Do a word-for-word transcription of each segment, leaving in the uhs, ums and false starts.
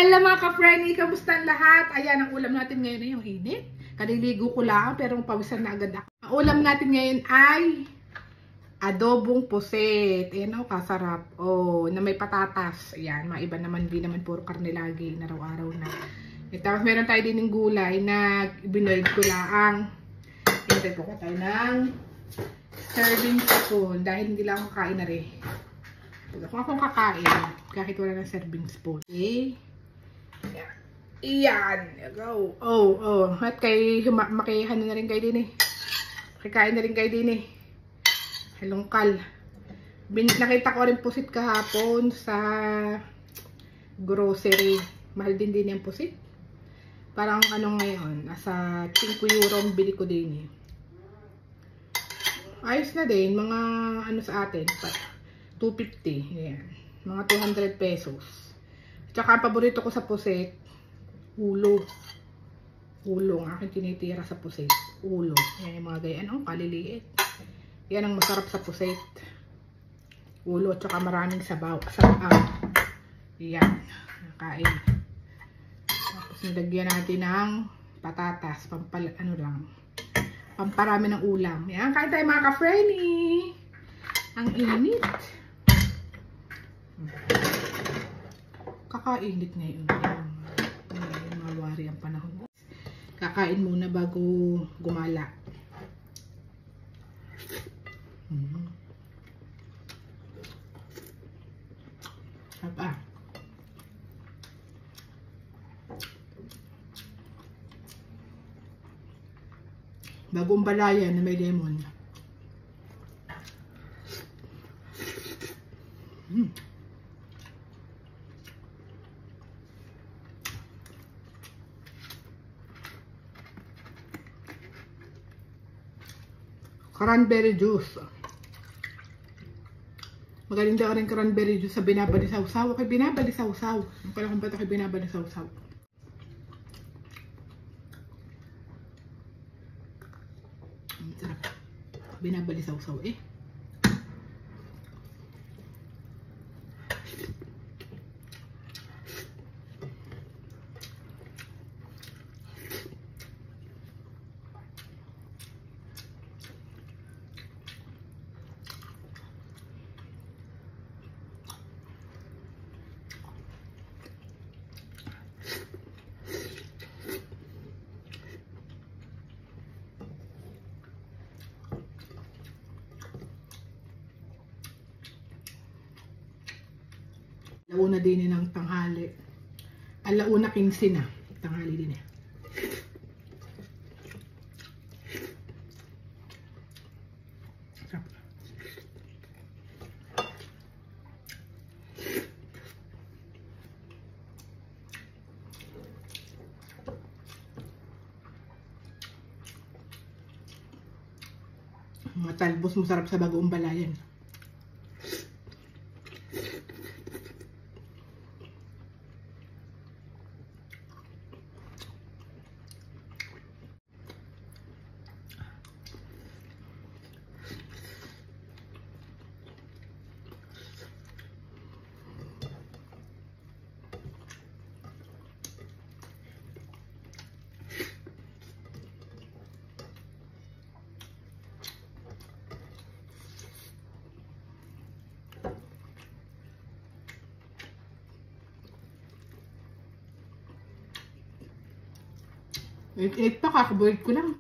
Hello mga ka-friendly, kamusta ang lahat? Ayan, ang ulam natin ngayon ay yung init. Kaniligo ko lang, pero pawisan na agad ako. Ang ulam natin ngayon ay adobong pusit. Ayan o, kasarap. O, na may patatas. Ayan, mga iba naman, di naman puro karne lagi, araw-araw na. E, tapos meron tayo din ng gulay na binoiled ko lang. Hintay ko ko tayo ng serving spoon dahil hindi lang ako kakain na rin. Kung akong kakain, kahit wala ng serving spoon. Okay? Ayan. Iyan. Go. Oh, oh. At kay makihan na rin kayo din eh. Makikain na rin kayo din eh. Halongkal. Bin nakita ko rin pusit kahapon sa grocery. Mahal din din yung pusit. Parang ano ngayon, nasa five euro ang bili ko din eh. Ayos na din. Mga ano sa atin. two fifty. Ayan. Mga two hundred pesos. Tsaka ang paborito ko sa pusit, ulo. Ulo ang aking tinitira sa pusit. Ulo. Yan yung mga ganyan. Ang kaliliit. Yan ang masarap sa pusit. Ulo. Tsaka maraming sabaw. Sabaw. Yan. Nakain. Tapos nilagyan natin ng patatas. Pampal, ano lang. Pamparami ng ulam. Yan. Kain tayo mga ka-friendly. Ang init. Kakainit ngayon. Ngayon, mawari ang panahon. Kakain muna bago gumala. Hmm. Sarap ah. Bagong balayan na may lemon. Hmm. Cranberry juice. Magaling daw rin cranberry juice sa binabalisaw-saw. Okay, binabalisaw-saw. Ang pala kung ba't ako binabalisaw-saw. Ang sarap. Binabalisaw-saw eh. Alauna din ng tanghali. Alauna quince na. Tanghali din eh. Sarap. Mga talbos masarap sa Bagoong Balayan. Ito, kakabuhid ko lang.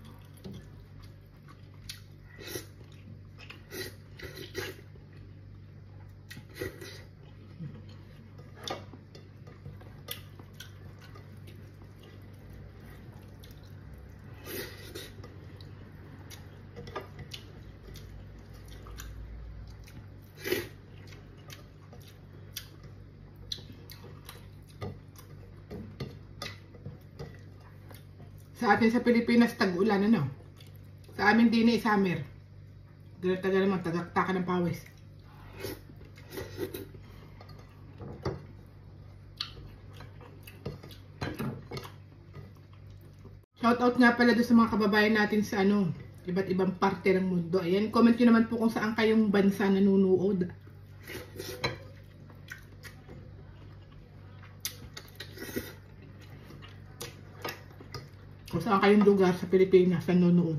Sa atin sa Pilipinas, tag-ulan, ano? Sa amin din eh, summer. Tagal naman, tagakta ka ng pawis. Shoutout nga pala doon sa mga kababayan natin sa ano, iba't ibang parte ng mundo. Ayan, comment nyo naman po kung saan kayong bansa nanunood. Kung saan kayong lugar sa Pilipinas nanonood.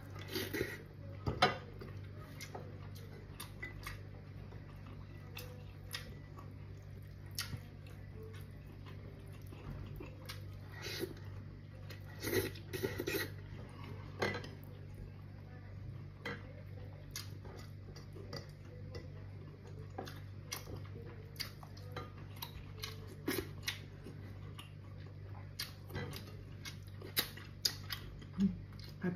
At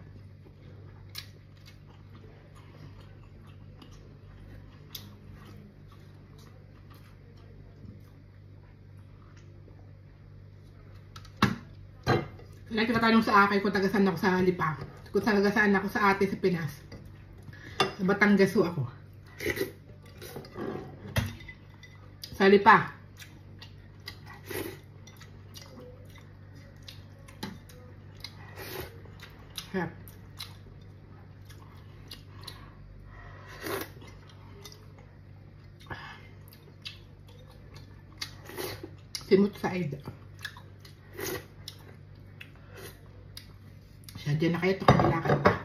nagtatanong sa akin kung taga-saan ako sa Lipa. Kung taga-saan ako sa ate sa Pinas. Sa Batangas ho ako. Sa Lipa. Sarap. Simot sa ed. Siya dyan na kayo ito kabilakad pa.